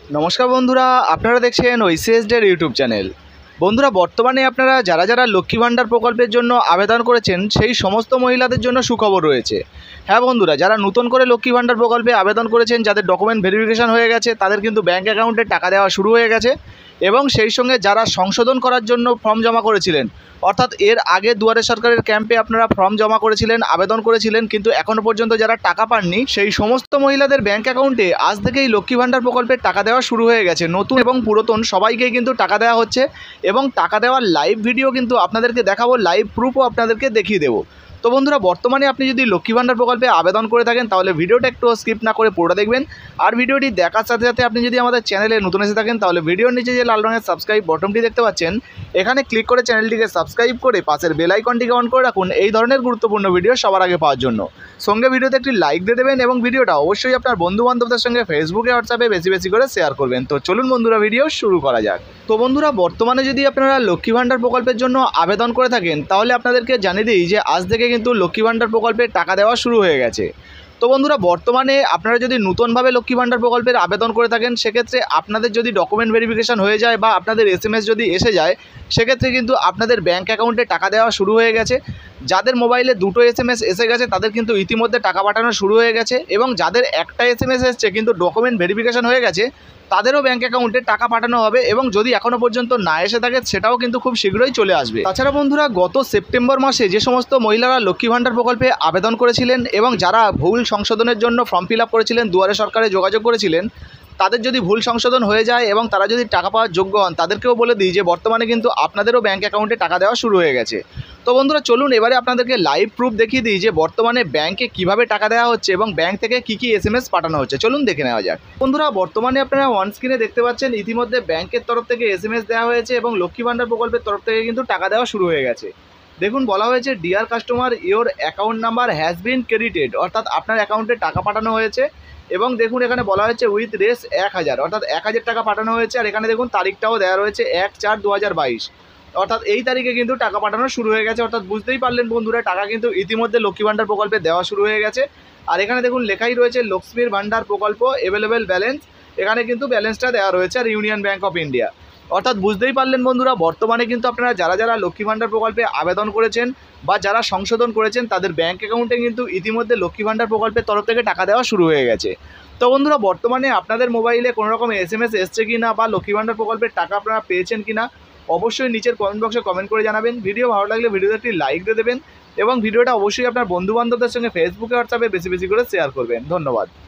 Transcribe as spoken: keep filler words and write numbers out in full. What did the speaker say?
নমস্কার বন্ধুরা, আপনারা দেখছেন ওইসিএসডের ইউটিউব চ্যানেল। বন্ধুরা, বর্তমানে আপনারা যারা যারা লক্ষ্মী ভাণ্ডার প্রকল্পের জন্য আবেদন করেছেন সেই সমস্ত মহিলাদের জন্য সুখবর রয়েছে। হ্যাঁ বন্ধুরা, যারা নতুন করে লক্ষ্মী ভাণ্ডার প্রকল্পে আবেদন করেছেন, যাদের ডকুমেন্ট ভেরিফিকেশন হয়ে গেছে, তাদের কিন্তু ব্যাঙ্ক অ্যাকাউন্টে টাকা দেওয়া শুরু হয়ে গেছে। এবং সেই সঙ্গে যারা সংশোধন করার জন্য ফর্ম জমা করেছিলেন, অর্থাৎ এর আগে দুয়ারে সরকারের ক্যাম্পে আপনারা ফর্ম জমা করেছিলেন, আবেদন করেছিলেন, কিন্তু এখনও পর্যন্ত যারা টাকা পাননি সেই সমস্ত মহিলাদের ব্যাঙ্ক অ্যাকাউন্টে আজ থেকেই লক্ষ্মী ভাণ্ডার প্রকল্পের টাকা দেওয়া শুরু হয়ে গেছে। নতুন এবং পুরাতন সবাইকেই কিন্তু টাকা দেওয়া হচ্ছে এবং টাকা দেওয়ার লাইভ ভিডিও কিন্তু আপনাদেরকে দেখাবো, লাইভ প্রুফও আপনাদেরকে দেখিয়ে দেবো। তো বন্ধুরা, বর্তমানে আপনি যদি লক্ষ্মী ভাণ্ডার প্রকল্পে আবেদন করে থাকেন তাহলে ভিডিওটা একটু স্কিপ না করে পুরোটা দেখবেন। আর ভিডিওটি দেখার সাথে সাথে আপনি যদি আমাদের চ্যানেলে নতুন এসে থাকেন তাহলে ভিডিওর নিচে যে লাল রঙের সাবস্ক্রাইব বটনটি দেখতে পাচ্ছেন, এখানে ক্লিক করে চ্যানেলটিকে সাবস্ক্রাইব করে পাশের বেল আইকনটিকে অন করে রাখুন এই ধরনের গুরুত্বপূর্ণ ভিডিও সবার আগে পাওয়ার জন্য। সঙ্গে ভিডিওতে একটি লাইক দিয়ে দেবেন এবং ভিডিওটা অবশ্যই আপনার বন্ধু বান্ধবদের সঙ্গে ফেসবুকে হোয়াটসঅ্যাপে বেশি বেশি করে শেয়ার করবেন। তো চলুন বন্ধুরা, ভিডিও শুরু করা যাক। তো বন্ধুরা, বর্তমানে যদি আপনারা লক্ষ্মী ভাণ্ডার প্রকল্পের জন্য আবেদন করে থাকেন তাহলে আপনাদেরকে জানিয়ে দিই যে আজ থেকে কিন্তু লক্ষ্মী ভাণ্ডার প্রকল্পে টাকা দেওয়া শুরু হয়ে গেছে। তো বন্ধুরা, বর্তমানে আপনারা যদি নতুনভাবে লক্ষ্মী ভাণ্ডার প্রকল্পের আবেদন করে থাকেন সেক্ষেত্রে আপনাদের যদি ডকুমেন্ট ভেরিফিকেশন হয়ে যায় বা আপনাদের এস এম এস যদি এসে যায় সেক্ষেত্রে কিন্তু আপনাদের ব্যাঙ্ক অ্যাকাউন্টে টাকা দেওয়া শুরু হয়ে গেছে। যাদের মোবাইলে দুটো এস এম এস এসে গেছে তাদের কিন্তু ইতিমধ্যে টাকা পাঠানো শুরু হয়ে গেছে এবং যাদের একটা এস এম এস এসছে কিন্তু ডকুমেন্ট ভেরিফিকেশন হয়ে গেছে তাদেরও ব্যাঙ্ক অ্যাকাউন্টে টাকা পাঠানো হবে এবং যদি এখনও পর্যন্ত না এসে থাকে সেটাও কিন্তু খুব শীঘ্রই চলে আসবে। তাছাড়া বন্ধুরা, গত সেপ্টেম্বর মাসে যে সমস্ত মহিলারা লক্ষ্মী ভাণ্ডার প্রকল্পে আবেদন করেছিলেন এবং যারা ভুল সংশোধনের জন্য ফর্ম ফিল আপ করেছিলেন, দুয়ারে সরকারে যোগাযোগ করেছিলেন, তাদের যদি ভুল সংশোধন হয়ে যায় এবং তারা যদি টাকা পাওয়ার যোগ্য হন তাদেরকেও বলে দিই যে বর্তমানে কিন্তু আপনাদেরও ব্যাঙ্ক অ্যাকাউন্টে টাকা দেওয়া শুরু হয়ে গেছে। তো বন্ধুরা, চলুন এবারে আপনাদেরকে লাইভ প্রুফ দেখিয়ে দিই যে বর্তমানে ব্যাঙ্কে কিভাবে টাকা দেওয়া হচ্ছে এবং ব্যাঙ্ক থেকে কী কী এস এম এস পাঠানো হচ্ছে। চলুন দেখে নেওয়া যাক। বন্ধুরা, বর্তমানে আপনারা ওয়ান স্ক্রিনে দেখতে পাচ্ছেন ইতিমধ্যে ব্যাঙ্কের তরফ থেকে এস এম এস দেওয়া হয়েছে এবং লক্ষ্মী ভাণ্ডার প্রকল্পের তরফ থেকে কিন্তু টাকা দেওয়া শুরু হয়ে গেছে। দেখুন, বলা হয়েছে dear customer, your account number has been credited, অর্থাৎ আপনার অ্যাকাউন্টে টাকা পাঠানো হয়েছে। এবং দেখুন এখানে বলা হয়েছে উইথ রেস এক হাজার, অর্থাৎ এক হাজার টাকা পাঠানো হয়েছে। আর এখানে দেখুন তারিখটাও দেওয়া রয়েছে এক চার দু হাজার বাইশ, অর্থাৎ এই তারিখে কিন্তু টাকা পাঠানো শুরু হয়ে গেছে। অর্থাৎ বুঝতেই পারলেন বন্ধুরা, টাকা কিন্তু ইতিমধ্যে লক্ষ্মী ভাণ্ডার প্রকল্পে দেওয়া শুরু হয়ে গেছে। আর এখানে দেখুন লেখাই রয়েছে লক্ষ্মীর ভাণ্ডার প্রকল্প অ্যাভেলেবেল ব্যালেন্স, এখানে কিন্তু ব্যালেন্সটা দেওয়া রয়েছে আর ইউনিয়ন ব্যাঙ্ক অফ ইন্ডিয়া। অর্থাৎ বুঝতেই পারলেন বন্ধুরা, বর্তমানে কিন্তু আপনারা যারা যারা লক্ষ্মী ভাণ্ডার প্রকল্পে আবেদন করেছেন বা যারা সংশোধন করেছেন তাদের ব্যাঙ্ক অ্যাকাউন্টে কিন্তু ইতিমধ্যে লক্ষ্মী ভাণ্ডার প্রকল্পের তরফ থেকে টাকা দেওয়া শুরু হয়ে গেছে। তো বন্ধুরা, বর্তমানে আপনাদের মোবাইলে কোনো রকম এস এম এস এসছে কি না বা লক্ষ্মী ভাণ্ডার প্রকল্পের টাকা আপনারা পেয়েছেন কি না অবশ্যই নিচের কমেন্ট বক্সে কমেন্ট করে জানাবেন। ভিডিও ভালো লাগলে ভিডিওতে একটি লাইক দিয়ে দেবেন এবং ভিডিওটা অবশ্যই আপনার বন্ধুবান্ধবদের সঙ্গে ফেসবুকে হোয়াটসঅ্যাপে বেশি বেশি করে শেয়ার করবেন। ধন্যবাদ।